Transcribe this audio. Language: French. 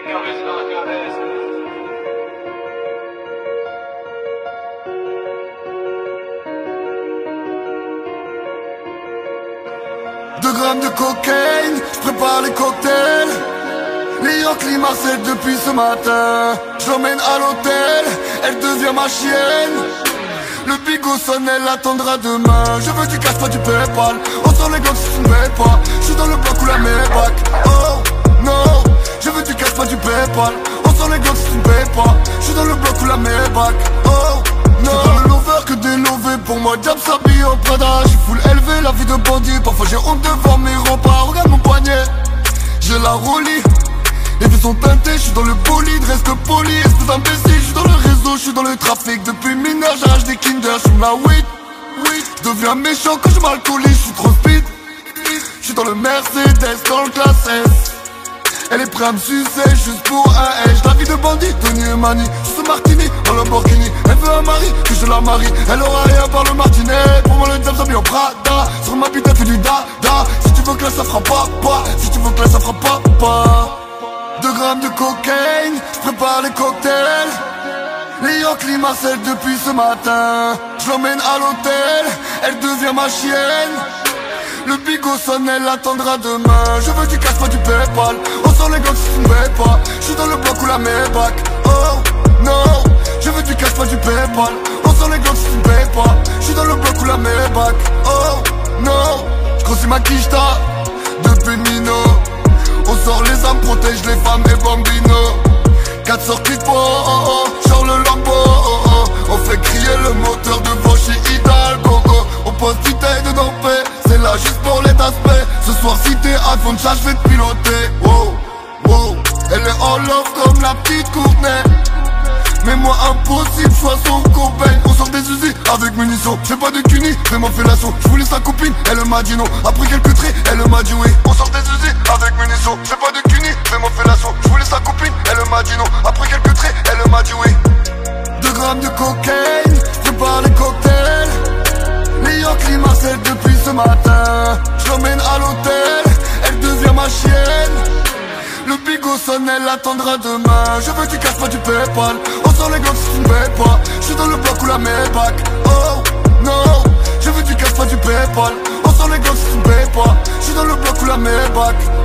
Deux grammes de cocaïne, je prépare les cocktails. Les Yankees Marseille depuis ce matin. Je l'emmène à l'hôtel, elle devient ma chienne. Le bigot sonne, elle attendra demain. Je veux du cash, pas du Paypal. On sort les gants si tu ne payes pas. Je suis dans le bloc où la Maybach. Oh non, je veux du cash, pas du Paypal. On sort les gants si tu ne payes pas. Je suis dans le bloc où la Maybach. Oh non, c'est pas le lover que des lovés. Pour moi, Jam s'habille en Prada. J'suis full élevé, la vie de bandit. Parfois j'ai honte devant mes remparts. Regarde mon poignet, j'ai la rollie. Les vues sont teintées, je suis dans le bolide, reste poli, espèce d'imbécile, je suis dans le réseau, je suis dans le trafic. Depuis mineur, j'arrache des Kinder, je fume la weed. Deviens méchant quand je m'alcoolise, je suis trop speed. Je suis dans le Mercedes, dans le classe S. Elle est prête à me sucer juste pour un H. La vie de bandit, Tony et Mani, je suis Martini, en Lamborghini. Elle veut un mari, que je la marie. Elle aura rien par le martinet. Pour moi le diable s'habille en Prada. Sur ma bite elle fait du dada. Si tu veux que là ça fera pas. Si tu veux que là ça fera pas. 2 grammes de cocaïne, je prépare les cocktails. Les Yankees Marseille depuis ce matin. Je l'emmène à l'hôtel, elle devient ma chienne. Le bigot sonne, elle attendra demain. Je veux du cash, pas du Paypal. On sort les gants si tu ne payes pas. Je suis dans le bloc où la Maybach. Oh non, je veux du cash, pas du Paypal. On sort les gants si tu ne payes pas. Je suis dans le bloc où la Maybach. Oh non, je grossis ma quicheta depuis Mino. On sort les armes, protège les femmes et bambino. 4 sorties pour genre le Lambo. On fait crier le moteur devant chez Hidalgo. On pose bouteille de paix, c'est là juste pour les aspects. Ce soir si t'es iPhone, ça je vais te piloter. Wow, wow, elle est en love comme la petite Courtenay. Mais moi impossible, choix son copain. On sort des usines avec munitions. J'ai pas de cuni, fais-moi fellation. Je voulais sa copine, elle m'a dit non. Après quelques traits, elle m'a dit oui. On sort des usines avec munitions. J'ai pas de cuni, fais-moi fellation. Je voulais sa copine, elle m'a dit non. Après quelques traits, elle m'a dit oui. 2 grammes de cocaïne, je prépare les cocktails. Les Yankees Marseille depuis ce matin. Je l'emmène à l'hôtel, elle devient ma chienne. Le bigot sonne, elle attendra demain. Je veux du cash, pas du Paypal. On sort les gants si tu ne payes pas. Je suis dans le bloc où la Maybach. Oh non, je veux du cash, pas du Paypal. On sort les gants si tu ne payes pas. Je suis dans le bloc où la Maybach.